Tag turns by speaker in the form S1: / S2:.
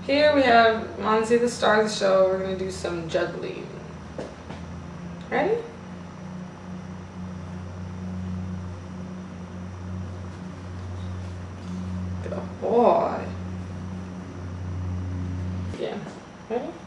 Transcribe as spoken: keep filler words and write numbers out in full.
S1: Here we have Manzi, the star of the show. We're gonna do some juggling. Ready? Good boy. Yeah. Ready?